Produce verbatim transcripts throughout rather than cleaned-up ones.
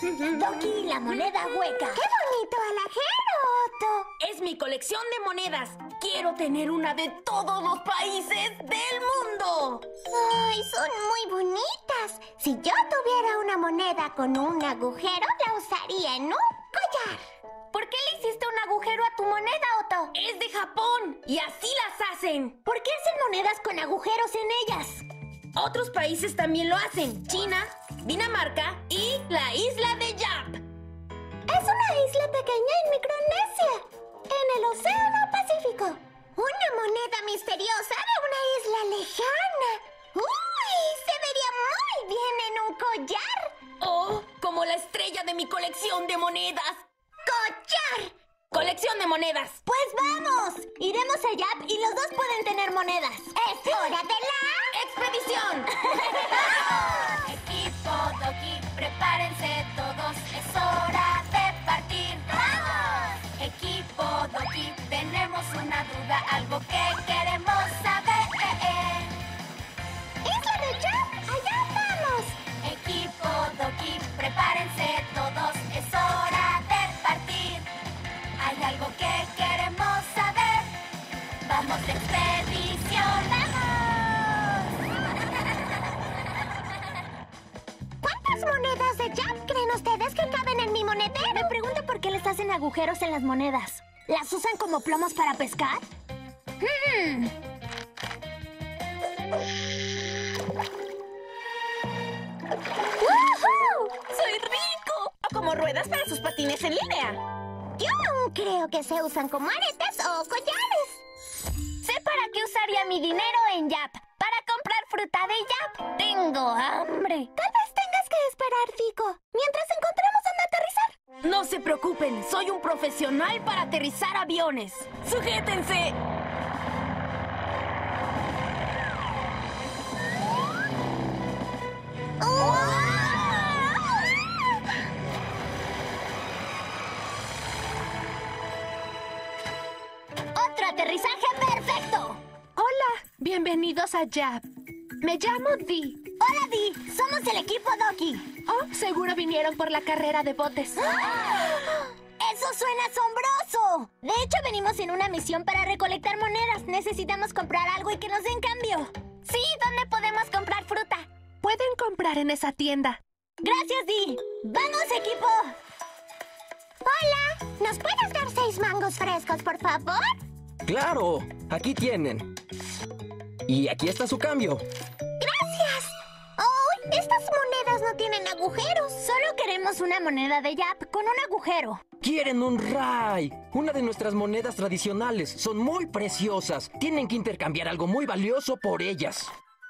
Doki, la moneda hueca. ¡Qué bonito alajero, Otto! Es mi colección de monedas. Quiero tener una de todos los países del mundo. ¡Ay, son muy bonitas! Si yo tuviera una moneda con un agujero, la usaría en un collar. ¿Por qué le hiciste un agujero a tu moneda, Otto? Es de Japón y así las hacen. ¿Por qué hacen monedas con agujeros en ellas? Otros países también lo hacen. China, Dinamarca y la isla de Yap. Es una isla pequeña en Micronesia, en el Océano Pacífico. Una moneda misteriosa de una isla lejana. ¡Uy! Se vería muy bien en un collar. Oh, como la estrella de mi colección de monedas. ¡Collar! ¡Colección de monedas! ¡Pues vamos! Iremos a Yap y los dos pueden tener monedas. ¡Es hora de la... ¡Expedición! Equipo Doki, prepárense todos, es hora de partir. ¡Vamos! Equipo Doki, tenemos una duda, algo que queremos saber. ¡Isla de Yap! ¡Allá vamos! Equipo Doki, prepárense todos, es hora de partir. Hay algo que queremos saber. ¡Vamos de expedición! ¡Vamos! ¿Cuántas monedas de Yap creen ustedes que caben en mi monedero? Me pregunto por qué les hacen agujeros en las monedas. ¿Las usan como plomos para pescar? Hmm. ¡Woohoo! ¡Soy rico! O como ruedas para sus patines en línea. Yo aún creo que se usan como aretes o collares. Sé para qué usaría mi dinero en Yap. Para comprar fruta de Yap. Tengo hambre. Tal vez tengas que esperar, Fico, mientras encontramos dónde aterrizar. No se preocupen, soy un profesional para aterrizar aviones. ¡Sujétense! ¡Otro aterrizaje perfecto! Hola, bienvenidos a Yap. Me llamo Dee. Hola, Dee. Somos el equipo Doki. Oh, seguro vinieron por la carrera de botes. ¡Eso suena asombroso! De hecho, venimos en una misión para recolectar monedas. Necesitamos comprar algo y que nos den cambio. Sí, ¿dónde podemos comprar fruta? Pueden comprar en esa tienda. Gracias, Dee. ¡Vamos, equipo! Hola, ¿nos puedes dar seis mangos frescos, por favor? ¡Claro! Aquí tienen. Y aquí está su cambio. ¡Gracias! ¡Oh! Estas monedas no tienen agujeros. Solo queremos una moneda de Yap con un agujero. ¡Quieren un Rai! Una de nuestras monedas tradicionales. Son muy preciosas. Tienen que intercambiar algo muy valioso por ellas.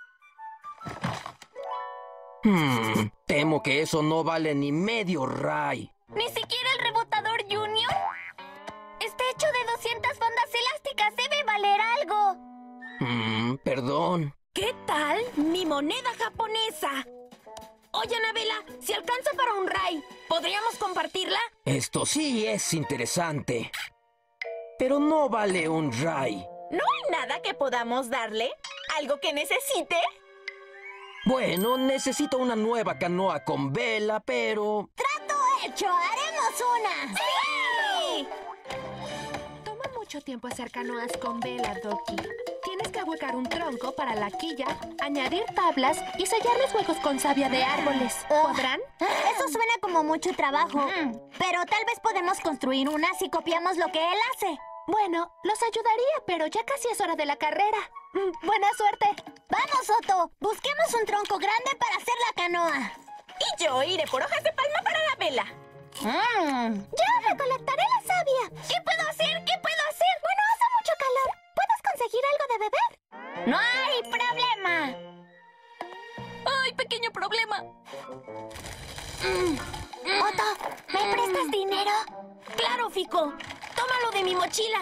Hmm, temo que eso no vale ni medio Rai. ¿Ni siquiera el rebotador Junior? Está hecho de doscientas fondas elásticas. Debe valer algo. Hmm, perdón. ¿Qué tal mi moneda japonesa? Oye, Anabela, si alcanza para un Rai, ¿podríamos compartirla? Esto sí es interesante. Pero no vale un Rai. ¿No hay nada que podamos darle? ¿Algo que necesite? Bueno, necesito una nueva canoa con vela, pero... ¡Trato hecho! ¡Haremos una! ¡Sí! Toma mucho tiempo hacer canoas con vela, Doki. Tienes que ahuecar un tronco para la quilla, añadir tablas y sellar los huecos con savia de árboles. ¿Podrán? Eso suena como mucho trabajo. Pero tal vez podemos construir una si copiamos lo que él hace. Bueno, los ayudaría, pero ya casi es hora de la carrera. Mm, buena suerte. ¡Vamos, Otto! Busquemos un tronco grande para hacer la canoa. Y yo iré por hojas de palma para la vela. Mm. Yo recolectaré la savia. ¿Qué puedo hacer? ¿Qué puedo hacer? Bueno, hace mucho calor. ¿Puedes conseguir algo de beber? ¡No hay problema! ¡Ay, pequeño problema! Mm. Otto, ¿me prestas dinero? ¡Claro, Fico! ¡Tómalo de mi mochila!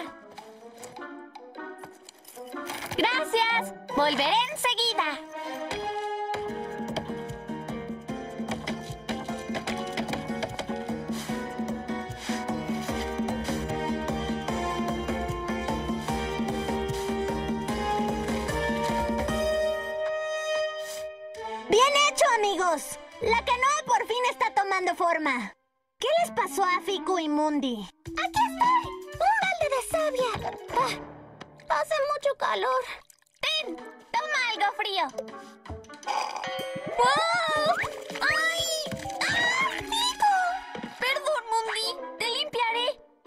¡Gracias! ¡Volveré enseguida! ¡Bien hecho, amigos! La canoa por fin está tomando tomando forma. ¿Qué les pasó a Fiku y Mundi? ¡Aquí estoy! ¡Un balde de savia! Ah, hace mucho calor. ¡Ten! ¡Toma algo frío! ¡Wow! ¡Ay! ¡Ah, Fiku! Perdón, Mundi. Te limpiaré.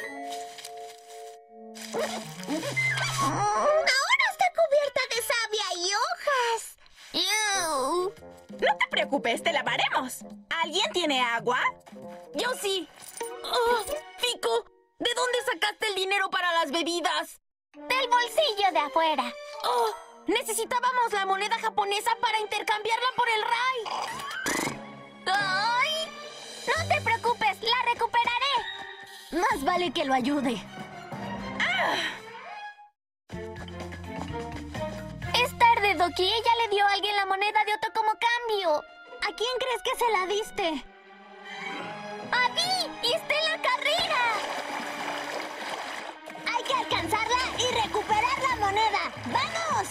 Ahora está cubierta de savia y hojas. Ew. No te preocupes, te lavaremos. ¿Alguien tiene agua? Yo sí. Oh, Fico, ¿de dónde sacaste el dinero para las bebidas? Del bolsillo de afuera. Oh, necesitábamos la moneda japonesa para intercambiarla por el Rai. ¡Ay! No te preocupes, la recuperaré. Más vale que lo ayude. Es tarde, Doki. Ella le dio a alguien la moneda de Otto como cambio. ¿A quién crees que se la diste? ¡A mí! ¡Y está en la carrera! Hay que alcanzarla y recuperar la moneda. ¡Vamos!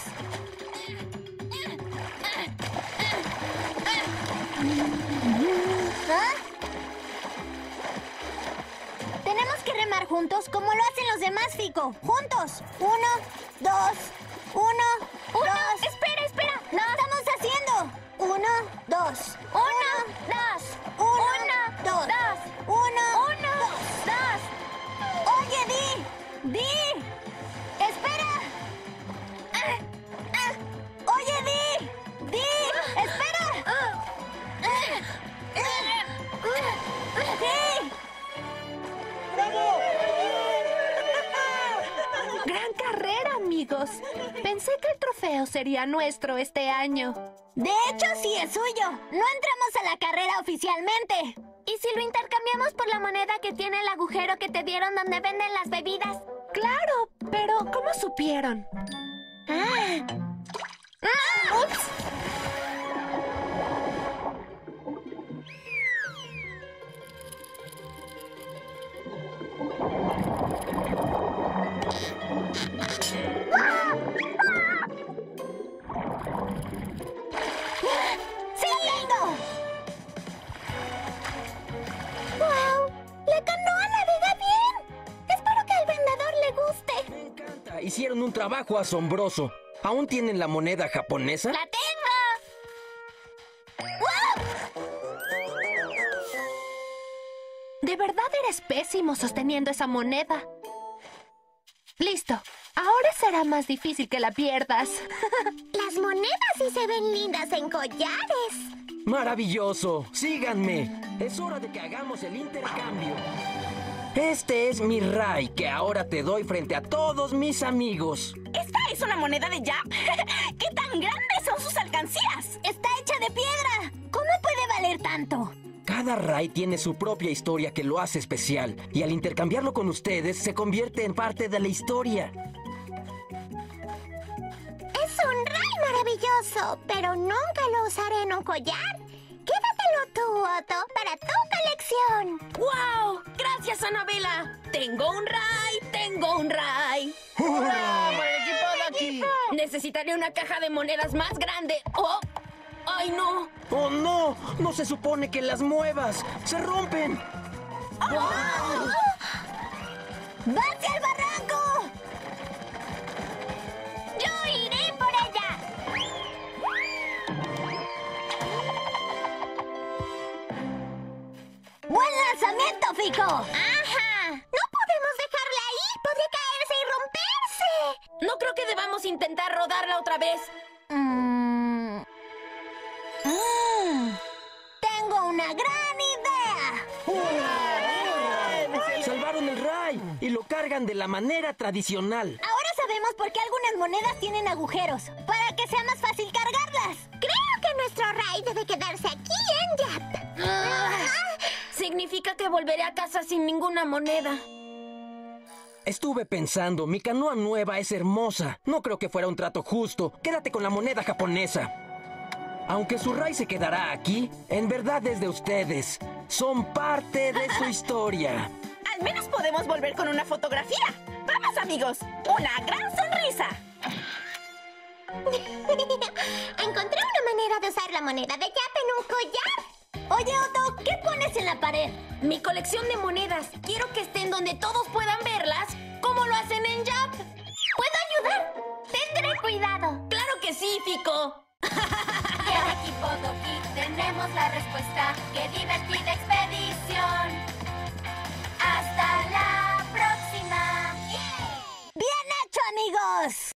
¿Ah? Tenemos que remar juntos como lo hacen los demás, Fico. ¡Juntos! Uno, dos, uno, ¡Uno! dos. ¡Espera, espera! ¡No estamos haciendo! Uno, dos. ¡Uno, dos! Uno, ¡Uno, dos. dos! Uno, ¡Uno, dos! Oye, Di. Di. Espera. Ah, ah. Oye, Di. Di. Espera. Di. ¡Gran carrera, amigos! Pensé que el trofeo sería nuestro este año. De hecho, sí es suyo. No entramos a la carrera oficialmente. ¿Y si lo intercambiamos por la moneda que tiene el agujero que te dieron donde venden las bebidas? Claro, pero ¿cómo supieron? Ah. ¡Ah! ¡Ups! ¡Siguiendo! ¡Wow! ¡Le ganó a la Liga bien! Espero que al vendedor le guste. Me encanta. Hicieron un trabajo asombroso. ¿Aún tienen la moneda japonesa? ¡La tengo! De verdad eres pésimo sosteniendo esa moneda. Listo. Ahora será más difícil que la pierdas. Las monedas sí se ven lindas en collares. ¡Maravilloso! ¡Síganme! Es hora de que hagamos el intercambio. Este es mi Rai, que ahora te doy frente a todos mis amigos. ¿Esta es una moneda de Yap? ¿Qué tan grandes son sus alcancías? Está hecha de piedra. ¿Cómo puede valer tanto? Cada Rai tiene su propia historia que lo hace especial, y al intercambiarlo con ustedes se convierte en parte de la historia. Es un Rai maravilloso, pero nunca lo usaré en un collar. Quédatelo tú, Otto, para tu colección. ¡Wow! ¡Gracias, Anabela! ¡Tengo un Rai! ¡Tengo un Rai! ¡Hurra! ¡Por el equipo de aquí! Necesitaré una caja de monedas más grande. ¡Oh! ¡Ay, no! ¡Oh, no! ¡No se supone que las muevas! ¡Se rompen! ¡Va hacia el barranco! ¡Yo iré por ella! ¡Buen lanzamiento, Fico! ¡Ajá! ¡No podemos dejarla ahí! ¡Podría caerse y romperse! No creo que debamos intentar rodarla otra vez. Mm. Mm. Tengo una gran idea. ¡Salvaron el Rai! Y lo cargan de la manera tradicional. Ahora sabemos por qué algunas monedas tienen agujeros, para que sea más fácil cargarlas. Creo que nuestro Rai debe quedarse aquí en Yap. Significa que volveré a casa sin ninguna moneda. Estuve pensando, mi canoa nueva es hermosa. No creo que fuera un trato justo. Quédate con la moneda japonesa. Aunque su Rai se quedará aquí, en verdad es de ustedes. Son parte de su historia. Al menos podemos volver con una fotografía. ¡Vamos, amigos! ¡Una gran sonrisa! Encontré una manera de usar la moneda de Yap en un collar. Oye, Otto, ¿qué pones en la pared? Mi colección de monedas. Quiero que estén donde todos puedan verlas, como lo hacen en Jump. ¿Puedo ayudar? Tendré cuidado. ¡Claro que sí, Fico! Y el equipo Doki tenemos la respuesta. ¡Qué divertida expedición! ¡Hasta la próxima! ¡Bien hecho, amigos!